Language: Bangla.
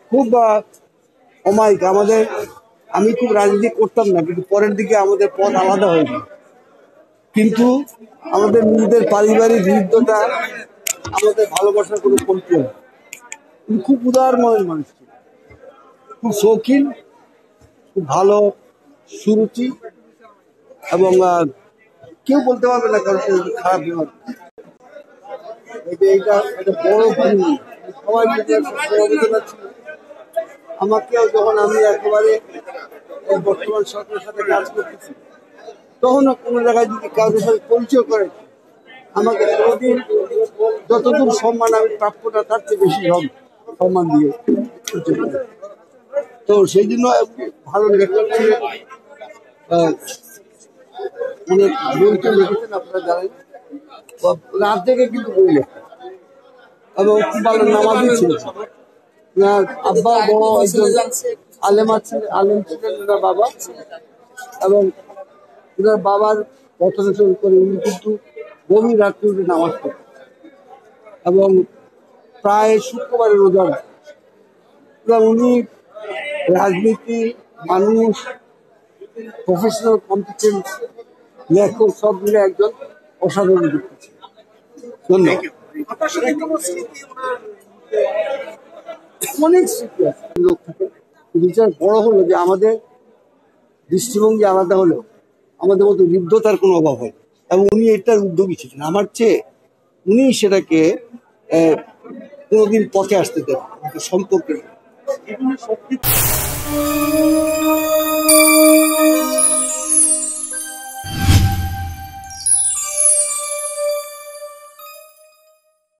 খুব অমায়িক। আমি খুব রাজনীতি করতাম না, কিন্তু পরের দিকে আমাদের পথ আলাদা হয়ে যায়। কিন্তু আমাদের নিজেদের পারিবারিক হৃদ্যতা, আমাদের ভালোবাসার কোনো পরিচয় নেই। খুব উদার মনের মানুষ, খুব শৌখিন, খুব ভালো সুরুচি, এবং কেউ বলতে পারবে না কারণ খারাপ ব্যবহার। এটা একটা বড় ভুল। সবাই সমবেদনা ছিল আমাকেও, যখন আমি একেবারে বর্তমান সরকারের সাথে কাজ করতেছি, তখনও কোনো জায়গায় যদি কারোর সাথে পরিচয় করে আমাকে কোনোদিন যতদূর সম্মান আমি প্রাপ্যটা তার চেয়ে বেশি সম্মান দিয়ে। তো সেই জন্য ভালো লেখক ছিলেন, অনেক বই তো লিখেছেন আপনারা জানেন, রাত থেকে কিন্তু বই লেখেন, এবং খুব ভালো নামাজই ছিলেন। আব্বা বড় একজন আলেম ছিলেন ওনার বাবা, এবং ওনার বাবার পথানুসরণ করে উনি কিন্তু গভীর রাত্রে উঠে নামাজ পড়তেন, এবং প্রায় শুক্রবারে রোজা রাখতেন। উনি রাজনীতি, মানুষ, প্রফেশনাল কম্পিটেন্স, লেখক সব মিলে একজন অসাধারণ ব্যক্তি ছিলেন। ধন্যবাদ। অনেক স্মৃতি আছে লোক থাকে, বিচার বড় হলো যে আমাদের দৃষ্টিভঙ্গি আলাদা হলেও আমাদের মতো হৃদ্যতার কোনো অভাব হয়, এবং উনি এটার উদ্যোগী ছিলেন। আমার চেয়ে উনি সেটাকে কোনোদিন পথে আসতে দেন সম্পর্কে।